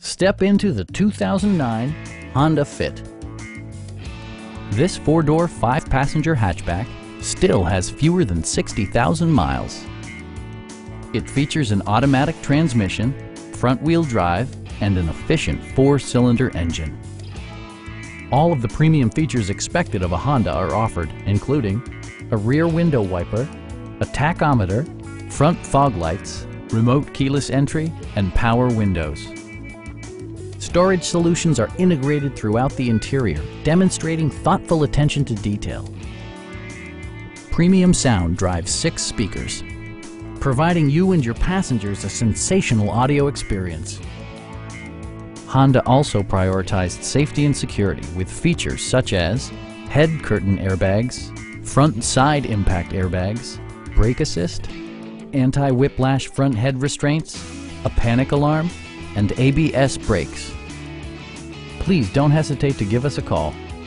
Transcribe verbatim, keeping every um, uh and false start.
Step into the two thousand nine Honda Fit. This four-door, five-passenger hatchback still has fewer than sixty thousand miles. It features an automatic transmission, front-wheel drive, and an efficient four-cylinder engine. All of the premium features expected of a Honda are offered, including a rear window wiper, a tachometer, front fog lights, remote keyless entry, and power windows. Storage solutions are integrated throughout the interior, demonstrating thoughtful attention to detail. Premium sound drives six speakers, providing you and your passengers a sensational audio experience. Honda also prioritized safety and security with features such as head curtain airbags, front and side impact airbags, brake assist, anti-whiplash front head restraints, a panic alarm, and A B S brakes. Please don't hesitate to give us a call.